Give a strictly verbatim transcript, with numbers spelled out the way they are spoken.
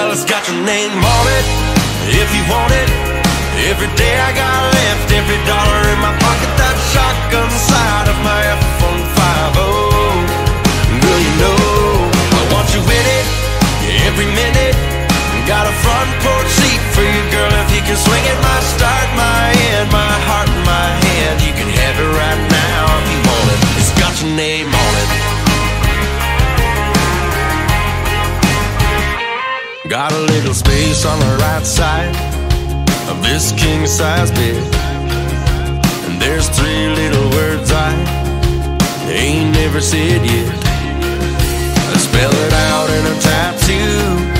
Well, it's got your name on it, if you want it. Every day I got left, every dollar in my pocket. That shotgun side of my F one fifty. Girl, you know I want you in it, every minute. Got a front porch seat for you, girl, if you can swing it. My start, my end, my heart in my hand. You can have it right now if you want it. It's got your name on it. Got a little space on the right side of this king-size bed, and there's three little words I ain't never said yet. I spell it out in a tattoo